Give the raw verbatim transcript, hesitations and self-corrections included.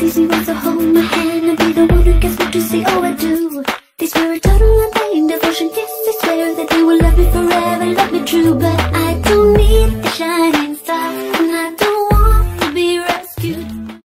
easy ones to hold my hand and be the one who gets me to see all I do. They swear a total undying devotion, yes, they swear that they will love me forever, love me true, but